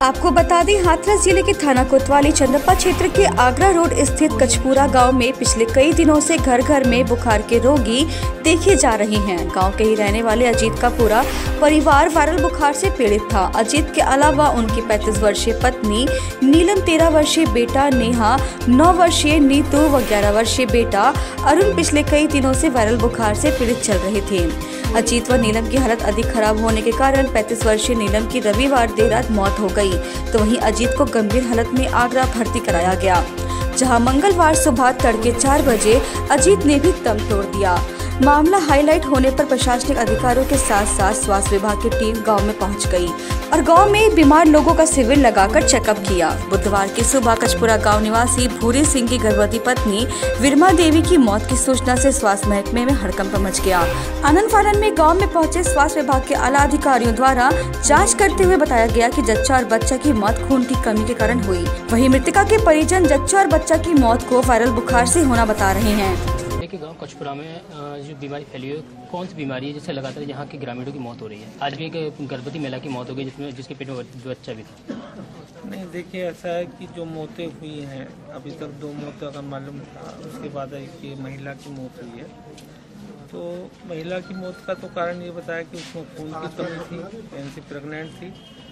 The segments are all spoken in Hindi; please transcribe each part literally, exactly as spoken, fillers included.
आपको बता दें, हाथरस जिले के थाना कोतवाली चंदप्पा क्षेत्र के आगरा रोड स्थित कचपुरा गांव में पिछले कई दिनों से घर घर में बुखार के रोगी देखे जा रहे हैं। गांव के ही रहने वाले अजीत का पूरा परिवार वायरल बुखार से पीड़ित था। अजीत के अलावा उनकी पैंतीस वर्षीय पत्नी नीलम, तेरह वर्षीय बेटा नेहा, नौ वर्षीय नीतू व ग्यारह वर्षीय बेटा अरुण पिछले कई दिनों से वायरल बुखार से पीड़ित चल रहे थे। अजीत व नीलम की हालत अधिक खराब होने के कारण पैंतीस वर्षीय नीलम की रविवार देर रात मौत हो गई, तो वहीं अजीत को गंभीर हालत में आगरा भर्ती कराया गया, जहां मंगलवार सुबह तड़के चार बजे अजीत ने भी दम तोड़ दिया। मामला हाईलाइट होने पर प्रशासनिक अधिकारियों के साथ साथ स्वास्थ्य विभाग की टीम गांव में पहुंच गई और गांव में बीमार लोगों का शिविर लगाकर चेकअप किया। बुधवार की सुबह कचपुरा गांव निवासी भूरी सिंह की गर्भवती पत्नी विरमा देवी की मौत की सूचना से स्वास्थ्य महकमे में हड़कंप मच गया। आनंद फानन में गांव में पहुंचे स्वास्थ्य विभाग के आला अधिकारियों द्वारा जांच करते हुए बताया गया कि जच्चा और बच्चा की मौत खून की कमी के कारण हुई। वहीं मृतका के परिजन जच्चा और बच्चा की मौत को वायरल बुखार से होना बता रहे हैं। के गांव कचपुरा में जो बीमारी फैली हुई है, कौन सी बीमारी है जिससे लगातार यहाँ के ग्रामीणों की मौत हो रही है? आज भी एक गर्भवती महिला की मौत हो गई जिसमें जिसके पेट में बच्चा भी था। नहीं, देखिए ऐसा है कि जो मौतें हुई हैं अभी तक दो मौतें का मालूम था, उसके बाद एक महिला की मौत हुई है। तो महिला की मौत का तो कारण ये बताया कि उसमें खून की कमी थी, यानी प्रेगनेंट थी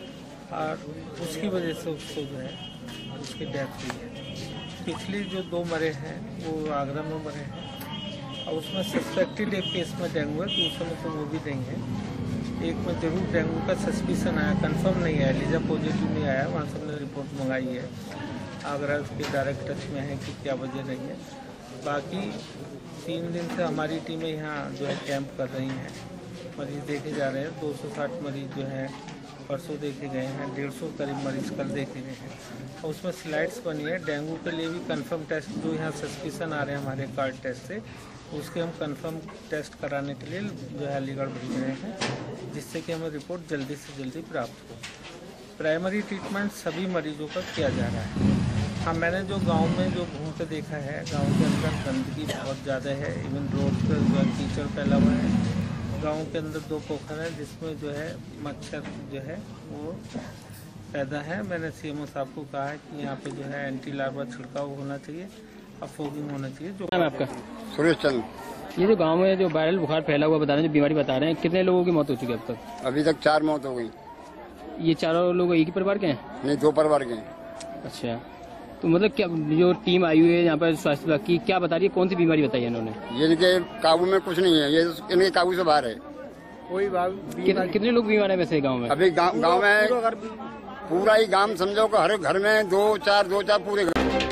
और उसकी वजह से उसको जो है उसकी डेथ हुई है। पिछले जो दो मरे हैं वो आगरा में मरे हैं और उसमें सस्पेक्टेड एक केस में डेंगू है, दूसरे में तो वो भी नहीं है। एक में जरूर डेंगू का सस्पिशन आया, कंफर्म नहीं आया, लीजा पॉजिटिव नहीं आया, वहाँ से हमने रिपोर्ट मंगाई है। आगरा उसके डायरेक्ट टच में है कि क्या वजह रही है। बाकी तीन दिन से हमारी टीमें यहाँ जो है कैंप कर रही हैं, मरीज देखे जा रहे हैं। दो सौ साठ मरीज जो है परसों देखे गए हैं, डेढ़ सौ करीब मरीज कल देखे गए हैं और उसमें स्लाइड्स बनी है। डेंगू के लिए भी कंफर्म टेस्ट जो यहाँ सस्पिशन आ रहे हैं हमारे कार्ड टेस्ट से, उसके हम कंफर्म टेस्ट कराने के लिए जो है अलीगढ़ भेज रहे हैं, जिससे कि हमें रिपोर्ट जल्दी से जल्दी प्राप्त हो। प्राइमरी ट्रीटमेंट सभी मरीजों का किया जा रहा है। हाँ, मैंने जो गांव में जो घूम के देखा है, गांव के अंदर गंदगी बहुत ज़्यादा है, इवन रोड पर जो है कीचड़ फैला हुआ है। गांव के अंदर दो पोखर हैं जिसमें जो है मच्छर जो है वो पैदा है। मैंने सीएमओ साहब को कहा है कि यहाँ पे जो है एंटी लार्वा छिड़काव होना चाहिए और फोगिंग होना चाहिए। जो नाम है आपका? सुरेश चंद। ये जो गांव में जो वायरल बुखार फैला हुआ बता रहे हैं, जो बीमारी बता रहे हैं, कितने लोगों की मौत हो चुकी है अब तक? अभी तक चार मौत हो गई। ये चारों लोग एक ही परिवार के हैं? नहीं, दो परिवार के हैं। अच्छा, तो मतलब क्या जो टीम आई हुई है यहाँ पर स्वास्थ्य विभाग की, क्या बता रही है, कौन सी बीमारी बताई है इन्होंने? ये इनके काबू में कुछ नहीं है, ये इनके काबू से बाहर है। कोई कि, कितने लोग बीमार है वैसे गाँव में? अभी गाँव में पूरा ही गाँव समझो कि हर घर में दो चार दो चार पूरे घर